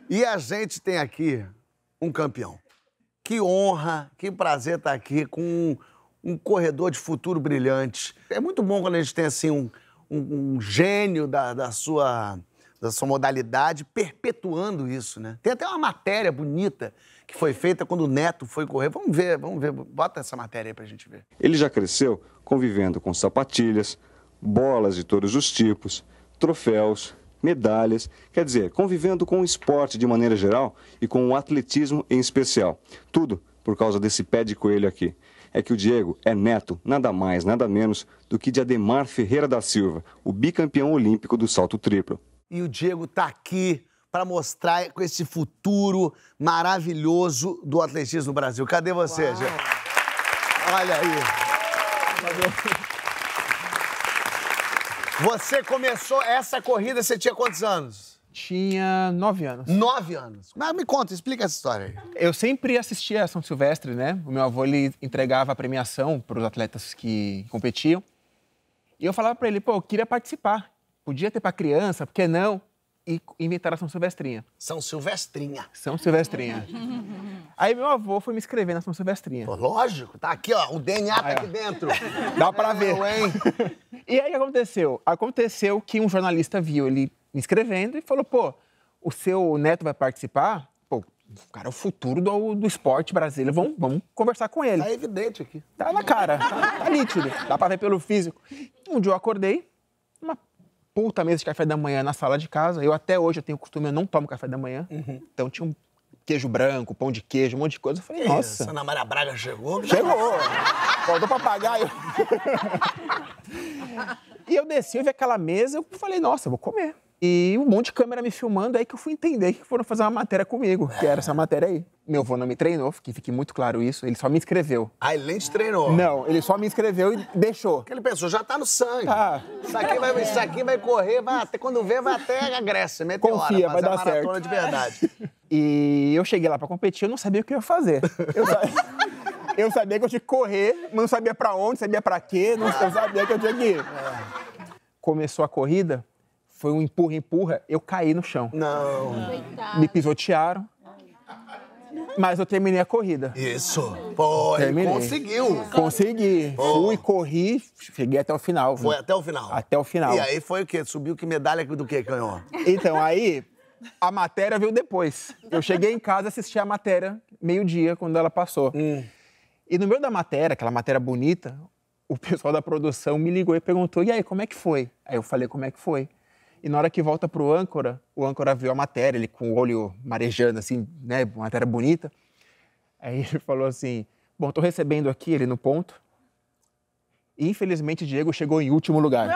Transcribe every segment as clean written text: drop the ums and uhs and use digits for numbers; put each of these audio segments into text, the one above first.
E a gente tem aqui um campeão. Que honra, que prazer estar aqui com um corredor de futuro brilhante. É muito bom quando a gente tem, assim, um gênio da sua modalidade perpetuando isso, né? Tem até uma matéria bonita que foi feita quando o Neto foi correr. Vamos ver. Bota essa matéria aí pra gente ver. Ele já cresceu convivendo com sapatilhas, bolas de todos os tipos, troféus, medalhas, quer dizer, convivendo com o esporte de maneira geral e com o atletismo em especial. Tudo por causa desse pé de coelho aqui. É que o Diego é neto, nada mais, nada menos, do que de Ademar Ferreira da Silva, o bicampeão olímpico do salto triplo. E o Diego tá aqui para mostrar com esse futuro maravilhoso do atletismo no Brasil. Cadê você, Diego? Olha aí. Você começou essa corrida, você tinha quantos anos? Tinha 9 anos. 9 anos. Mas me conta, explica essa história aí. Eu sempre assistia a São Silvestre, né? O meu avô, ele entregava a premiação para os atletas que competiam. E eu falava para ele, pô, eu queria participar. Podia ter para criança, por que não? E inventaram a São Silvestrinha. São Silvestrinha. São Silvestrinha. Aí meu avô foi me inscrever na São Silvestrinha. Pô, lógico, tá aqui, ó, o DNA tá aqui dentro. Dá pra ver. Hein? E aí o que aconteceu? Aconteceu que um jornalista viu ele me inscrevendo e falou, pô, o seu neto vai participar? Pô, o cara é o futuro do esporte brasileiro, vamos conversar com ele. Tá evidente aqui. Tá na cara, tá nítido, dá pra ver pelo físico. Um dia eu acordei, uma puta mesa de café da manhã na sala de casa. Eu até hoje eu tenho o costume, eu não tomo café da manhã. Então tinha um queijo branco, pão de queijo, um monte de coisa. Eu falei, nossa. Ana Maria Braga chegou? Chegou! Faltou papagaio. E eu desci, eu vi aquela mesa, eu falei, nossa, eu vou comer. E um monte de câmera me filmando, aí que eu fui entender que foram fazer uma matéria comigo, que era essa matéria aí. Meu avô não me treinou, que fique muito claro isso, ele só me inscreveu. Ah, ele nem te treinou? Não, ele só me inscreveu e deixou. Porque ele pensou, já tá no sangue. Tá. Isso aqui vai correr, vai até, quando vê, vai até a Grécia, meteora. Confia, vai dar maratona certo. De verdade. E eu cheguei lá pra competir, eu não sabia o que eu ia fazer. Eu sabia que eu tinha que correr, mas não sabia pra onde, sabia pra quê, não sabia que eu tinha que ir. Começou a corrida, foi um empurra, eu caí no chão. Não. Me pisotearam, mas eu terminei a corrida. Isso. Pô, ele conseguiu. Consegui. Fui, corri, cheguei até o final. Foi até o final? Até o final. E aí foi o quê? Subiu que medalha do quê, ganhou? Então, aí, a matéria veio depois. Eu cheguei em casa e assisti a matéria meio-dia, quando ela passou. E no meio da matéria, aquela matéria bonita, o pessoal da produção me ligou e perguntou, e aí, como é que foi? Aí eu falei, como é que foi? E na hora que volta pro âncora, o âncora viu a matéria, ele com o olho marejando, assim, né, uma matéria bonita. Aí ele falou assim, bom, tô recebendo aqui ele no ponto. E, infelizmente, Diego chegou em último lugar.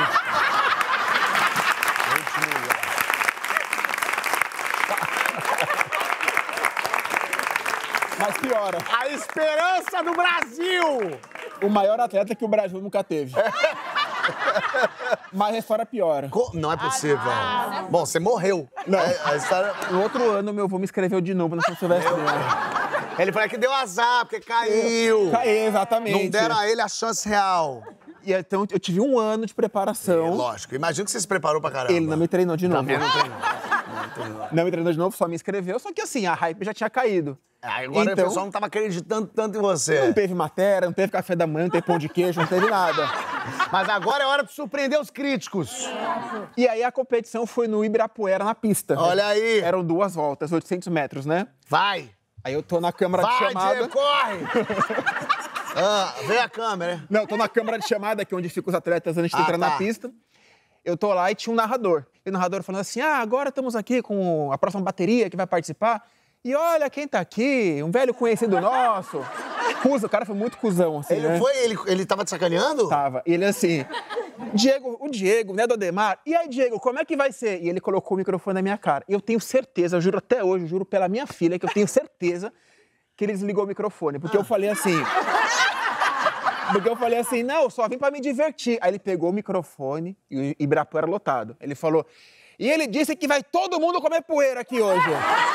Mas piora. A esperança do Brasil! O maior atleta que o Brasil nunca teve. Mas a história piora. Não é possível. Bom, você morreu. Não. A história... No outro ano, meu avô me inscreveu de novo na São Silvestre. Ele falou que deu azar, porque caiu. Caiu, exatamente. Não deram a ele a chance real. E então eu tive um ano de preparação. Lógico. Imagino que você se preparou pra caramba. Ele não me treinou de novo. Também não treinou. Não me treinou de novo, só me inscreveu. Só que assim, a hype já tinha caído. Agora então, o pessoal não tava acreditando tanto em você. Não teve matéria, não teve café da manhã, não teve pão de queijo, não teve nada. Mas agora é hora de surpreender os críticos. E aí a competição foi no Ibirapuera, na pista. Olha aí. Eram 2 voltas, 800 metros, né? Vai. Aí eu tô na câmara de chamada. Vai, Diego, corre! Vem a câmera, né? Não, tô na câmara de chamada, que é onde ficam os atletas antes de entrar na pista. Eu tô lá e tinha um narrador. E o narrador falando assim, agora estamos aqui com a próxima bateria que vai participar. E olha quem tá aqui, um velho conhecido nosso. O cara foi muito cuzão, assim, Ele né? Ele tava te sacaneando? Tava. E ele assim, o Diego, né, do Ademar? E aí, Diego, como é que vai ser? E ele colocou o microfone na minha cara. E eu tenho certeza, eu juro até hoje, eu juro pela minha filha, que eu tenho certeza que ele desligou o microfone. Porque eu falei assim... não, só vim pra me divertir. Aí ele pegou o microfone e o Ibirapuera lotado. Ele falou, e ele disse que vai todo mundo comer poeira aqui hoje.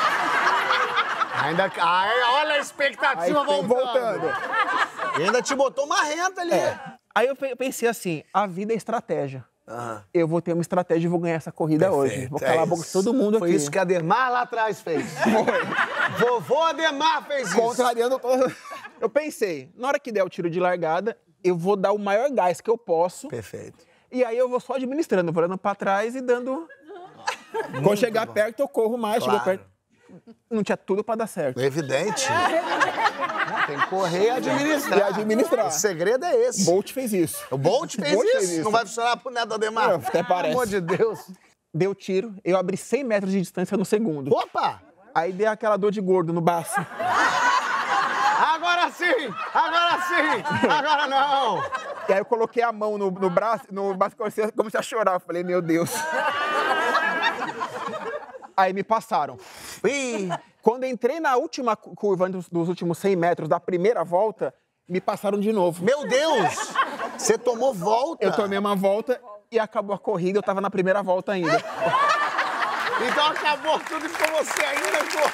Olha a expectativa voltando. E ainda te botou uma renta ali. Aí eu pensei assim, a vida é estratégia. eu vou ter uma estratégia e vou ganhar essa corrida hoje. Vou calar a boca de todo mundo aqui. Foi isso que Ademar lá atrás fez. Foi. Vovô Ademar fez isso. Contrariando todo... Eu pensei, na hora que der o tiro de largada, eu vou dar o maior gás que eu posso. Perfeito. E aí eu vou só administrando, vou olhando pra trás e dando... Quando chegar perto, eu corro mais, chegou perto. Não tinha tudo pra dar certo. É evidente. Tem que correr e administrar. E administrar. O segredo é esse. Bolt fez isso. O Bolt fez isso? Não vai funcionar pro neto do Ademar? Até parece. Pelo amor de Deus. Deu tiro, eu abri 100 metros de distância no segundo. Opa! Aí dei aquela dor de gordo no baço. Agora sim! Agora sim! Agora não! E aí eu coloquei a mão no braço comecei a chorar. Eu falei, meu Deus. Aí me passaram. Ih. Quando entrei na última curva dos últimos 100 metros da primeira volta, me passaram de novo. Meu Deus! Você tomou volta? Eu tomei uma volta e acabou a corrida, eu tava na primeira volta ainda. Então acabou tudo e ficou você ainda, pô.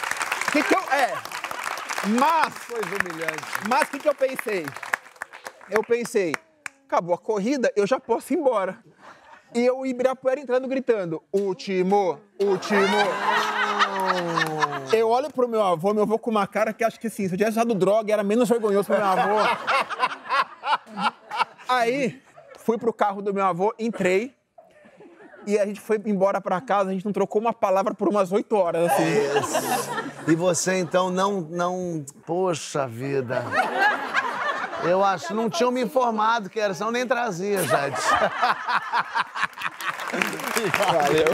Mas... Coisa humilhante. Mas o que eu pensei? Eu pensei, acabou a corrida, eu já posso ir embora. E eu, Ibirapuera, entrando, gritando, último. Eu olho pro meu avô com uma cara que acho que assim, se eu tivesse usado droga, era menos vergonhoso pro meu avô. Aí, fui pro carro do meu avô, entrei, e a gente foi embora pra casa, a gente não trocou uma palavra por umas 8 horas, assim. E você, então, não... Poxa vida. Eu acho, não tinham me informado que era, senão nem trazia, Jade. Valeu.